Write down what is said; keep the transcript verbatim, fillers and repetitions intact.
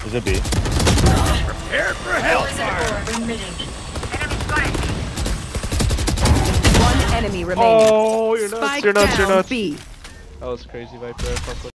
Is it B? Prepare for hellfire! One enemy remaining. Oh, you're nuts, Spike you're nuts, you're down nuts. B. That was crazy, Viper.